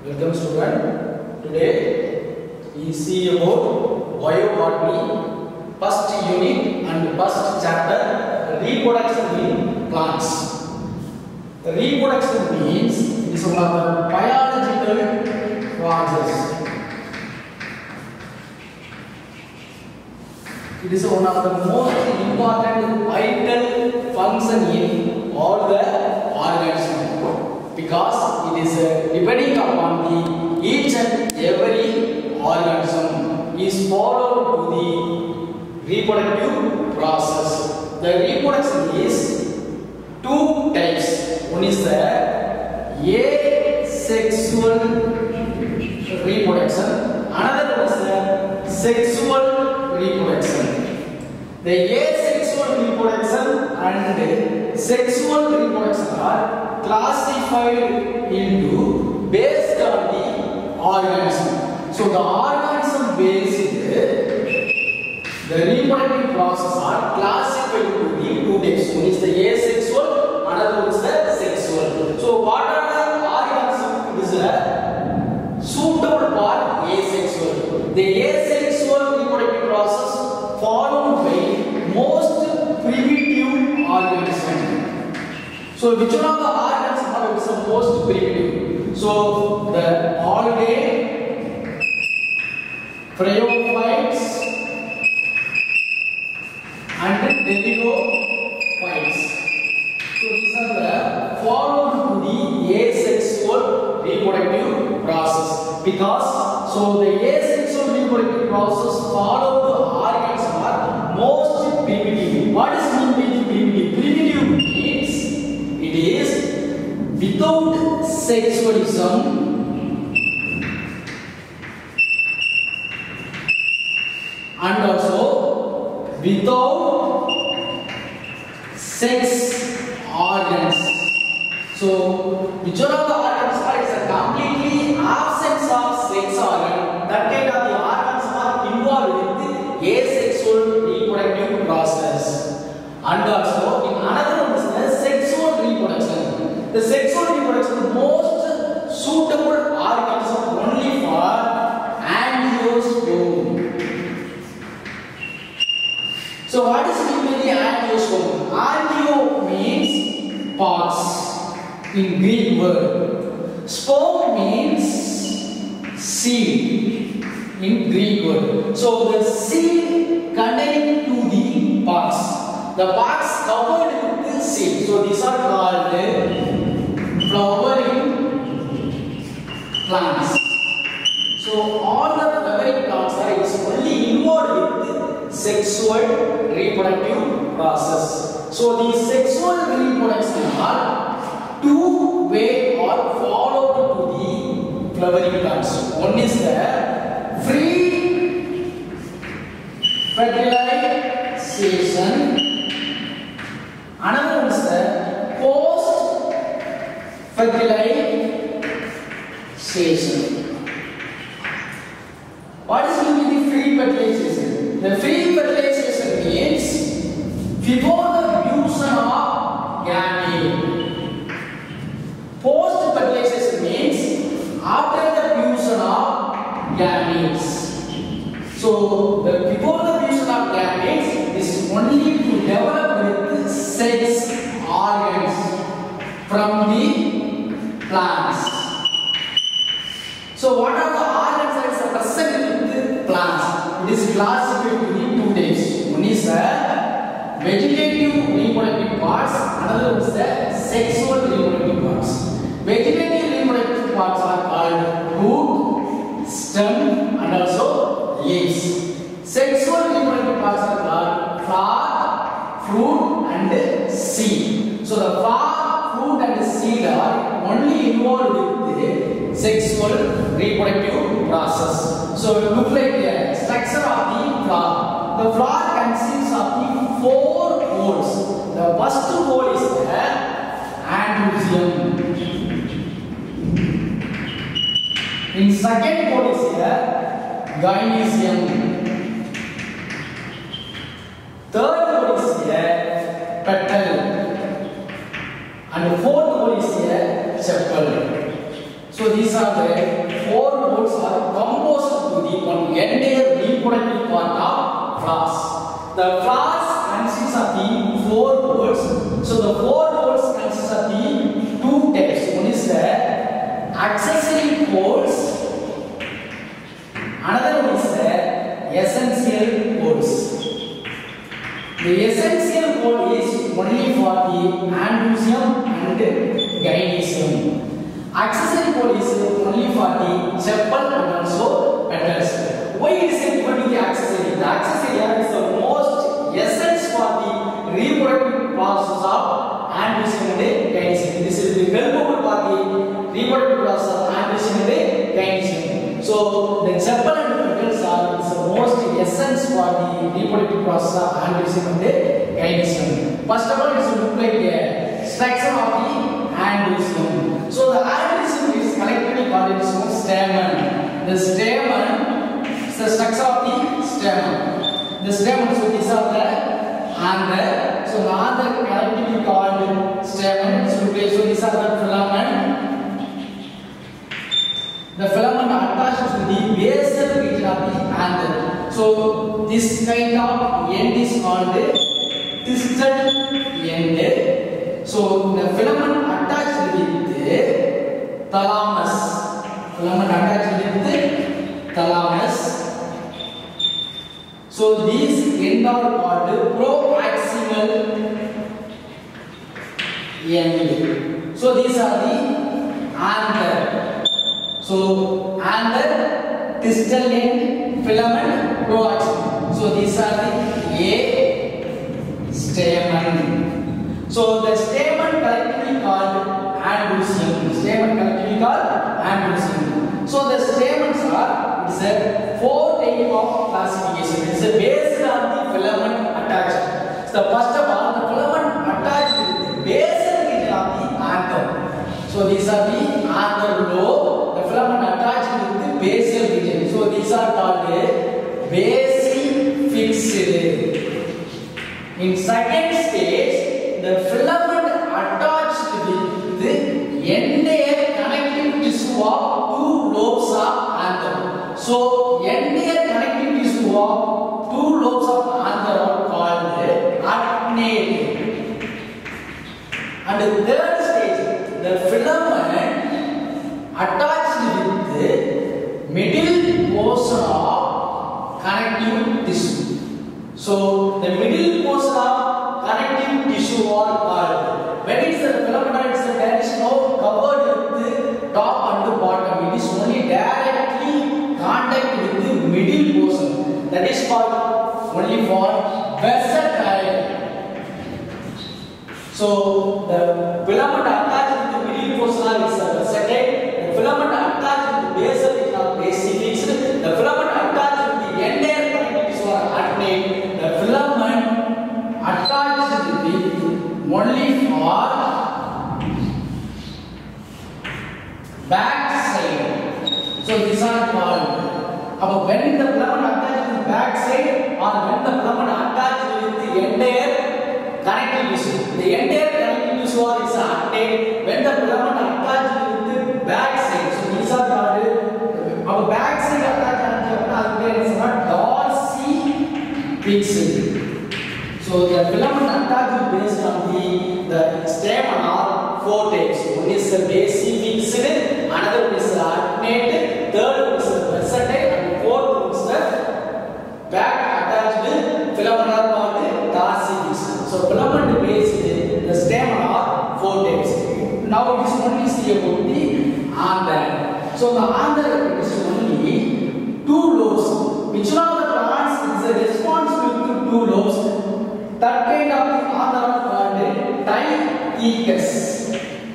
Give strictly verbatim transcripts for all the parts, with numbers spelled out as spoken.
Welcome student. Today we see about biobotany, first unit and first chapter, reproduction in plants. The reproduction means it is one of the biological process. It is one of the most important vital function in all the organisms because it is uh, depending upon the each and every organism is followed to the reproductive process. The reproduction is two types. One is the asexual reproduction. Another one is the sexual reproduction. The asexual reproduction and sexual reproduction are classified into based on the organism. So the organism based the reproductive process are classified into the two types. One is the asexual, another one is the sexual. So what are the organisms is a suitable for asexual? The asexual reproductive process followed by most primitive organisms. So which one of the organisms are the most primitive? So the algae, bryophytes and pteridophytes. So these are the followed to the asexual reproductive process because so the asexual reproductive process followed the organisms are most primitive. What is mean by primitive? Primitive means it is without sexualism and also without sex organs. So which one of the organs are is a completely absence of sex organ? That kind of the organs are involved with the asexual reproductive process. And also in another one is the sexual reproduction. The sexual reproduction most suitable organism only for angiosperm. So what is mean by the angiosperm? Angio means parts in Greek word. Sperm means seed in Greek word. So the seed containing to the parts. The parts covered with the seed. So these are called flowering plants. So all the flowering plants are is only involved with the sexual reproductive process. So the sexual reproduction are two way or followed to the flowering plants. One is the free fertilization. Another one is the post fertilization. What is mean by the free fertilization? The free fertilization means before the fusion of gamete. Post fertilization means after the fusion of gametes. So the before the fusion of gametes is only to develop with sex organs from the plants. So what are the organs that is present in the plants? It is classified into two types. One is the vegetative reproductive parts, another one is the sexual reproductive parts. Vegetative reproductive parts are called root, stem and also leaves. Sexual reproductive parts are called flower, fruit and seed. So the flower, fruit and seed are only involved with the sexual reproductive process. So it looks like the structure of the flower. The flower consists of the four folds. The first fold is the androecium. In second fold is the gynoecium. Third fold is the petal. And fourth fold is the sepal. So these are the four modes are composed to the one entire reproductive part of flowers. The flowers consists of the four modes. So the four modes consist of the two types. One is the accessory modes. Another one is the essential modes. The essential mode is only for the androecium and gynoecium. Accessory mode is only for the sepal and also petals. Why it is equal to the accessory? The accessory is the most essence for the reproductive process of androecium and gynoecium. This is the helpful for the reproductive process of androecium and gynoecium. So the sepal and petals are the most essence for the reproductive process of androecium and gynoecium. First of all, it is look like a structure of the androecium. So the androecium is collectively called as stamen. The stamen is the structure of the stamen. The stamen, so these are the anther. So the anther collectively called stamen. So these are the filament. The filament attached to the basal region of the anther. So this kind of end is called distal end. So the filament attached with the thalamus. Filament attached with the thalamus. So these end are called proximal end. So these are the anther. So anther, distal end, filament, proximal. So these are the A stamen. So the stamen collectively called androecium. Stamen collectively called androecium. So the stamens are, it is a four type of classification. It is based on the filament attached. So the first of all, the filament attached with the basal region of the anther. So these are the anther lobe. The filament attached with the basal region. So these are called basifixed. In second stage, the filament attached with the entire connective tissue of two lobes of anther. So entire connective tissue of two lobes of anther are called adnate. And the third stage, the filament attached with the middle portion of connective tissue. So the middle portion of connective tissue are called. When it is the filament, it is the direction of covered with the top and the bottom. It is only directly contact with the middle portion. That is called only for versatile. So the filament attached with the middle portion is versatile. The filament attached with the basal is not basifixed. The filament attached with the entire connective tissue are adnate. The filament attached with only for back side. So these are called. But when the filament attached with the back side or when the filament attached with the entire connective tissue, the entire connective tissue is adnate. When the filament attached with the back side, so these are called. Our back side attached is not dorsifixed. So the filament attached based on the the stamen are four types. One is the basifixed, another one is the adnate, third one is the versatile, and fourth one is the back attached filament are called dorsifixed. So filament based the stamen are four types. Now it is only see about the anther. So the anther is only two lobes. Which one of the plants is responsible to two lobes? That kind of the anther are called dithecus.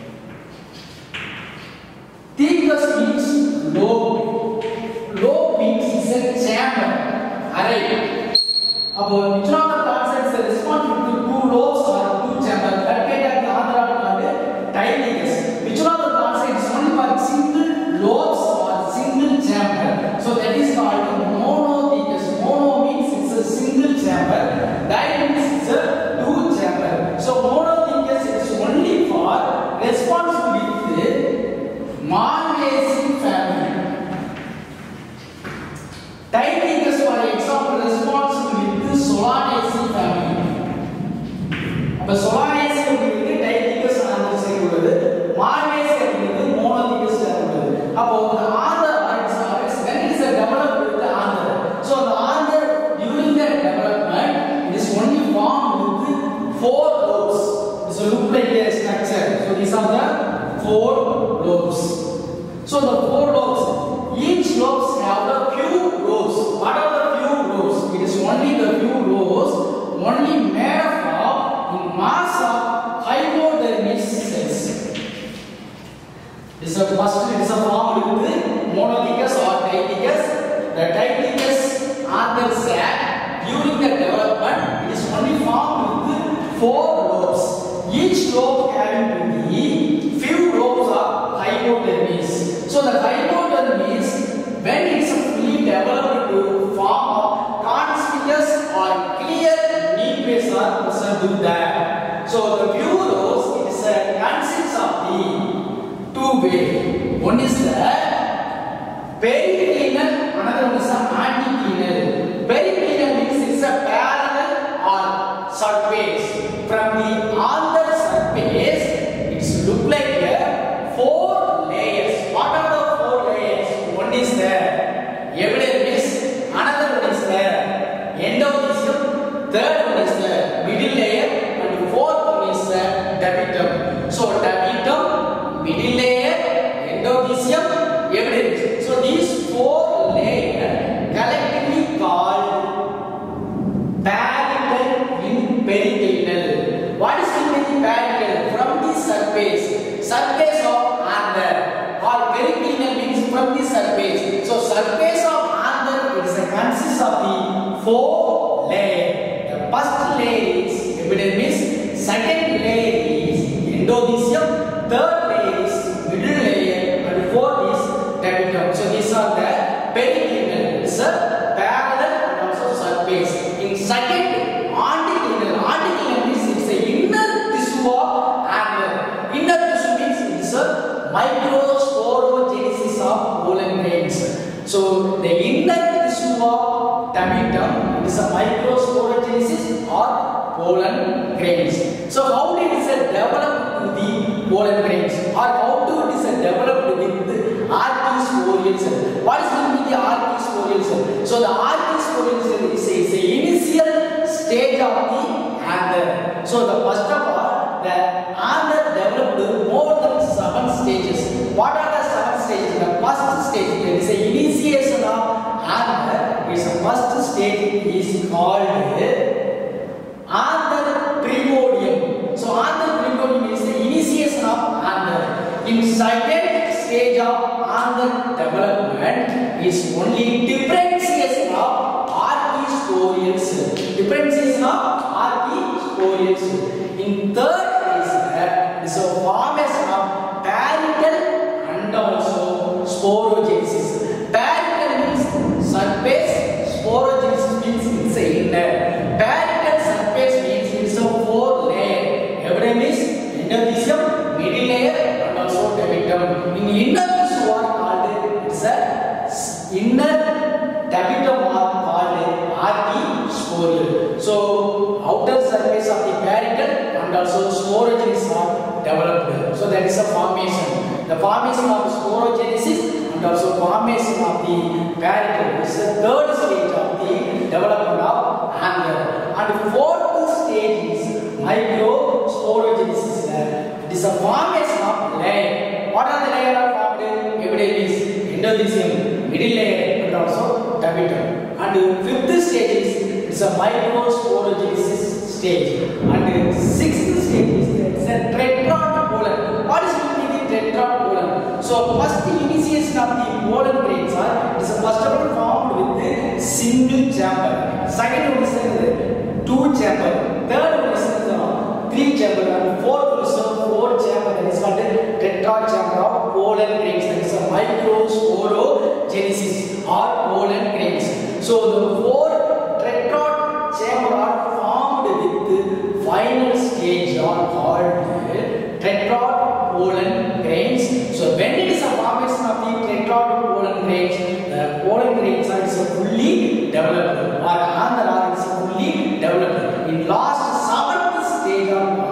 Thecus means lobe. Lobe means is a chamber, array. About which one of the plants is responsible to two lobes or two chambers? That kind of the anther are called dithecus. Which one of the plants is only for single lobes or single chamber? So that is called monothecus. Mono means it's a single chamber. Dith means it's a two chamber. So monothecus is only for responsible with Malvaceae இப்போ சொலானேசி அப்படிங்கிறது டைத்திகஸ் anther side உள்ளது, மார்னேசி அப்படிங்கிறது மோனோதிகஸ் side உள்ளது. அப்போ the anther is when it is developed with the anther. So the anther during the development it is only formed with four lobes. So look like a structure. So these are the four lobes. So the four lobes, each lobes have a few rows. What are the few rows? It is only the few rows only made up of in mass of hypodermis cells. This is a first, it is a formed with monothecous or dithecous. The dithecous anther sac during the development it is only formed with four lobes. Each lobe having to be few lobes of hypodermis. So the hypodermis, when it is fully developed to form a conspicuous or clear nucleus are present to that. So the few rows it is a consists of the two way. One is the periclinal, another one is the anticlinal. Periclinal means it's a parallel or surface. From the anther surface, it's look like a four layers. What are the four layers? One is the epidermis, another one is the endothelium, third one is the middle layer, and fourth one is the tapetum. So tapetum, middle layer, endothelium, epidermis. So these four layers collectively called parietal in periclinal. What is meant by parietal? From the surface, surface of anther, or periclinal means from the surface. So surface of anther it is a consists of the four layers. The first layer is epidermis, second layer is endothelium, third layer is middle layer, and fourth is tapetum. So these are the periclinal. It's a parallel and also surface. In second, anticlinal. Anticlinal means it's the inner tissue of anther. Inner tissue means it's a microsporogenesis of pollen grains. So the inner tissue of tapetum is a microsporogenesis or pollen grains. So how did it develop to the pollen grains, or how to it is developed with archisporial cell? What is meant by the archisporial cell? So the archisporial cell is a, is a initial stage of the anther. So the first of all, the anther developed more than seven stages. What are the seven stages? The first stage, there is a initiation of anther. Its first stage is called anther primordium. So anther primordium is the initiation of anther. In second stage of anther development is only differentiation of archisporial cell. Differentiation of archisporial cell. In third is that is a formation of parietal and also sporogenesis. Parietal means surface, sporogenesis means it's a inner. Parietal surface means it's a four layer: epidermis, endothelium, middle layer, and also tapetum. In inner tissue are called it's a inner tapetum are called archisporial. So outer surface of the parietal and also sporogenesis are developed. So that is a formation. The formation of sporogenesis and also formation of the parietal is the third stage of the development of anther. And fourth stage is microsporogenesis. It is a formation of layer. What are the layer of formed? Epidermis, endothelium, middle layer, and also tapetum. And fifth stage is it's a microsporogenesis stage. And sixth stage is it's a tetrad pollen. What is meant by the tetrad pollen? So first initiation of the pollen grains are it is first of all formed with the single chamber. Second one is the two chamber. Third one is the three chamber, and fourth one is the four chamber. That is called the tetrad chamber of pollen grains. That is a microsporogenesis or pollen grains. So the four tetrad chamber are formed with the final stage are called tetrad pollen grains. So when it is a formation of the tetrad pollen grains, the pollen grains are fully developed, or anther is fully developed. In last seventh stage are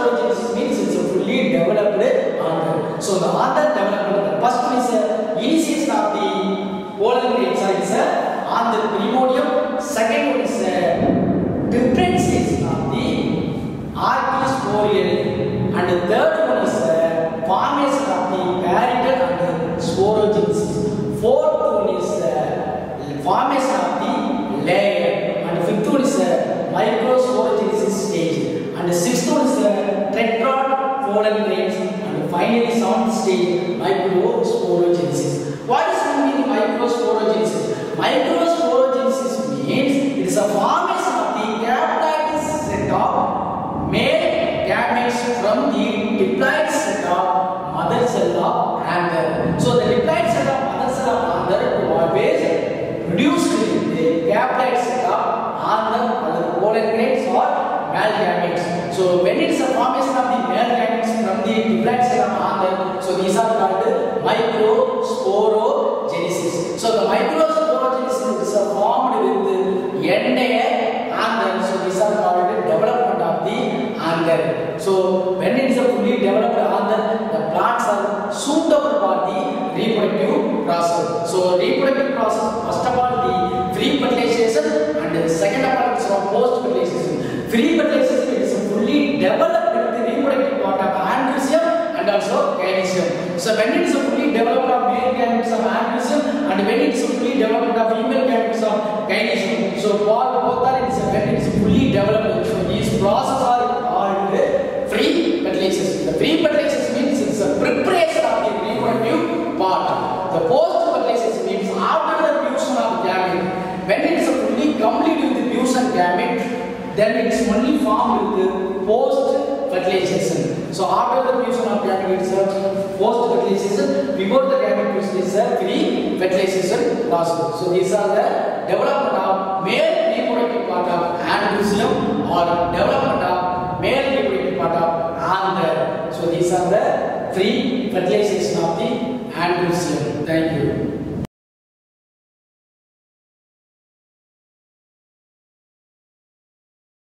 sporogenesis means it's a fully developed anther. So the anther development, the first one is a initiation of the pollen grains is a anther primordium. Second one is a differentiation of the archisporial, and the third one is a formation of the parietal and sporogenesis. Fourth one is a formation of the layer, and the fifth one is a microsporogenesis stage, and the sixth one is a tetrad pollen grains, and finally seventh stage microsporogenesis. What is meaning microsporogenesis? Microsporogenesis means it is a formation of the caplite set of male gametes from the diploid set of mother cell of anther. So the diploid cell of mother cell of anther to always produced the caplite set of anther or the pollen grains or male gametes. So when it is a formation of the male gametes from the diploid cell of anther, so these are called microsporogenesis. So the microsporogenesis is formed with entire anther. So these are called development of the anther. So when it is a fully developed anther, the plants are suitable for the reproductive process. So reproductive process, first of all the free fertilization, and the second of all is post fertilization. Free fertilization is fully developed with the reproductive part of androecium and also gynoecium. So when it is a fully developed of male gametes of androecium, and when it is a fully developed of female gametes of gynoecium, so both are in when it is fully developed. So these processes are called free fertilization. The free fertilization means it's a preparation of the reproductive part. The post fertilization means after the fusion of gamete. When it is a fully complete with the fusion gamete, then it is only formed with the post fertilization. So after the fusion of gamete, it's a post fertilization. Before the gamete fusion is a free fertilization process. So these are the development of male reproductive part of androecium or development of male reproductive part of anther. So these are the free fertilization of the androecium. Thank you.